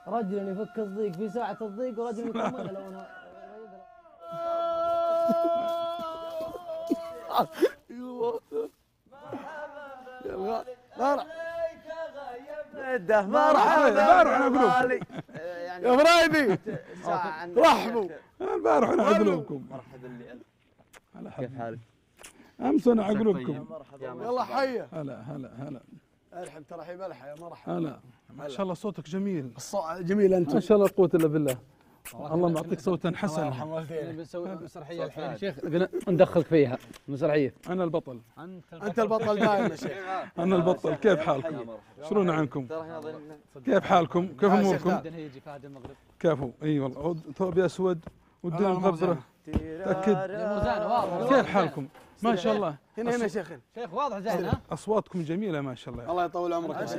رجل يفك الضيق في ساعة الضيق ورجل يكملها لو انه البارح انا اقول يا فرايدي رحبوا البارح انا اقلبكم مرحبا كيف حالك؟ امس انا اقلبكم يلا حيه هلا هلا هلا ارحب ترحيب الحياه مرحبا هلا ما شاء الله صوتك جميل الصوت جميل انت ما شاء الله قوة الا بالله الله معطيك صوتا حسنا بنسوي مسرحية الحين يا شيخ ندخلك فيها مسرحية. انا البطل انت البطل دائما يا شيخ. انا البطل. كيف حالكم؟ شلون عنكم؟ كيف حالكم؟ كيف اموركم؟ كيفو؟ اي والله ثوبي اسود والدنيا مغبره تاكد. كيف حالكم؟ ما شاء الله هنا شيخ شيخ واضح زين ها؟ اصواتكم جميله ما شاء الله. الله يطول عمرك.